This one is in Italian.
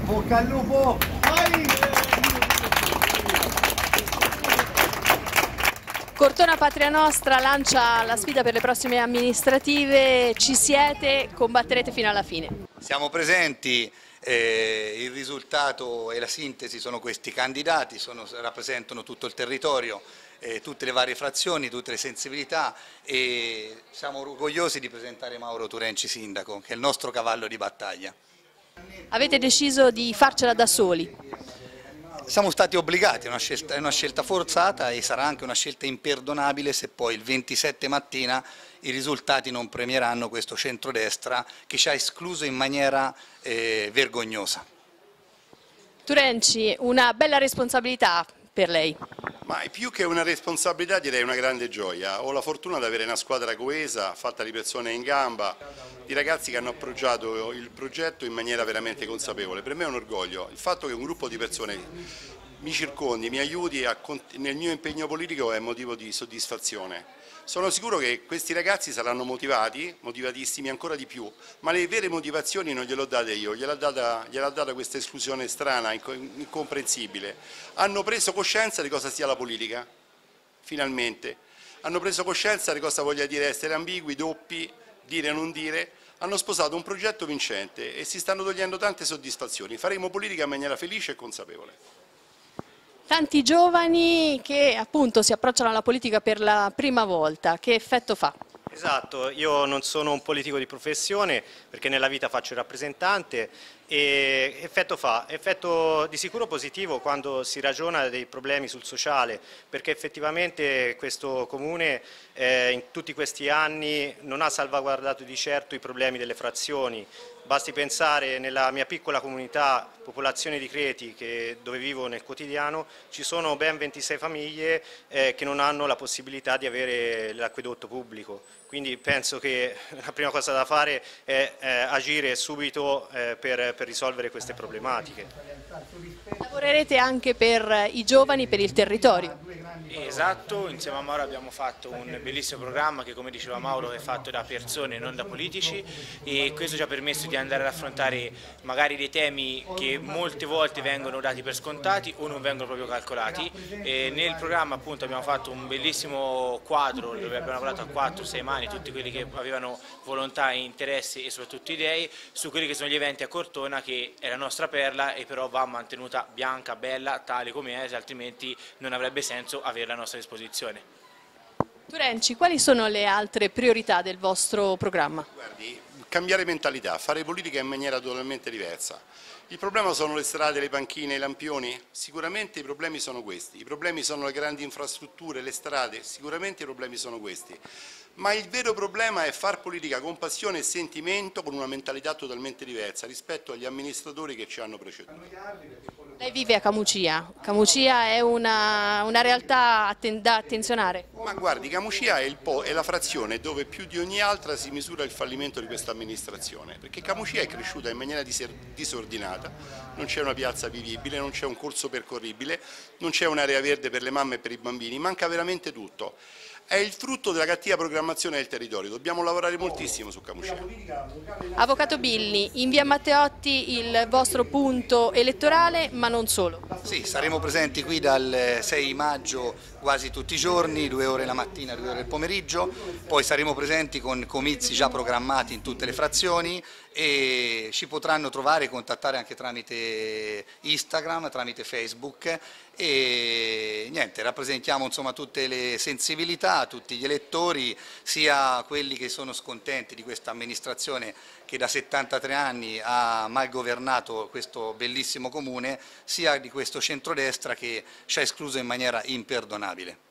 Bocca al lupo! Vai! Cortona Patria Nostra lancia la sfida per le prossime amministrative, ci siete, combatterete fino alla fine. Siamo presenti, il risultato e la sintesi sono questi candidati, rappresentano tutto il territorio, tutte le varie frazioni, tutte le sensibilità e siamo orgogliosi di presentare Mauro Turenci sindaco, che è il nostro cavallo di battaglia. Avete deciso di farcela da soli? Siamo stati obbligati, è una scelta forzata e sarà anche una scelta imperdonabile se poi il 27 mattina i risultati non premieranno questo centrodestra che ci ha escluso in maniera vergognosa. Turenci, una bella responsabilità per lei. Ma più che una responsabilità direi una grande gioia. Ho la fortuna di avere una squadra coesa, fatta di persone in gamba, di ragazzi che hanno appoggiato il progetto in maniera veramente consapevole. Per me è un orgoglio. Il fatto che un gruppo di persone mi circondi, mi aiuti nel mio impegno politico è motivo di soddisfazione. Sono sicuro che questi ragazzi saranno motivatissimi ancora di più, ma le vere motivazioni non gliel'ho date io, gliel'ha data questa esclusione strana, incomprensibile. Hanno preso coscienza di cosa sia la politica, finalmente. Hanno preso coscienza di cosa voglia dire essere ambigui, doppi, dire e non dire. Hanno sposato un progetto vincente e si stanno togliendo tante soddisfazioni. Faremo politica in maniera felice e consapevole. Tanti giovani che appunto si approcciano alla politica per la prima volta, che effetto fa? Esatto, io non sono un politico di professione perché nella vita faccio il rappresentante e effetto fa? Effetto di sicuro positivo quando si ragiona dei problemi sul sociale, perché effettivamente questo comune in tutti questi anni non ha salvaguardato di certo i problemi delle frazioni. Basti pensare nella mia piccola comunità, popolazione di Creti, dove vivo nel quotidiano, ci sono ben 26 famiglie che non hanno la possibilità di avere l'acquedotto pubblico. Quindi penso che la prima cosa da fare è agire subito per risolvere queste problematiche. Lavorerete anche per i giovani, per il territorio? Esatto, insieme a Mauro abbiamo fatto un bellissimo programma che, come diceva Mauro, è fatto da persone, non da politici, e questo ci ha permesso di andare ad affrontare magari dei temi che molte volte vengono dati per scontati o non vengono proprio calcolati. E nel programma appunto abbiamo fatto un bellissimo quadro dove abbiamo lavorato a 4-6 mani tutti quelli che avevano volontà, interessi e soprattutto idee su quelli che sono gli eventi a Cortona, che è la nostra perla e però va mantenuta bianca, bella, tale come è, altrimenti non avrebbe senso averla a nostra disposizione. Turenci, quali sono le altre priorità del vostro programma? Guardi, cambiare mentalità, fare politica in maniera totalmente diversa. Il problema sono le strade, le panchine, i lampioni? Sicuramente i problemi sono questi. I problemi sono le grandi infrastrutture, le strade? Sicuramente i problemi sono questi. Ma il vero problema è far politica con passione e sentimento, con una mentalità totalmente diversa rispetto agli amministratori che ci hanno preceduto. Lei vive a Camucia. Camucia è una realtà da attenzionare? Ma guardi, Camucia è la frazione dove più di ogni altra si misura il fallimento di questa amministrazione, perché Camucia è cresciuta in maniera disordinata, non c'è una piazza vivibile, non c'è un corso percorribile, non c'è un'area verde per le mamme e per i bambini, manca veramente tutto. È il frutto della cattiva programmazione del territorio, dobbiamo lavorare moltissimo su Camucia. Avvocato Billi, in via Matteotti il vostro punto elettorale, ma non solo. Sì, saremo presenti qui dal 6 maggio quasi tutti i giorni, 2 ore la mattina, 2 ore il pomeriggio, poi saremo presenti con comizi già programmati in tutte le frazioni e ci potranno trovare e contattare anche tramite Instagram, tramite Facebook e niente, rappresentiamo insomma tutte le sensibilità, tutti gli elettori, sia quelli che sono scontenti di questa amministrazione che da 73 anni ha mal governato questo bellissimo comune, sia di questo centrodestra che ci ha escluso in maniera imperdonabile.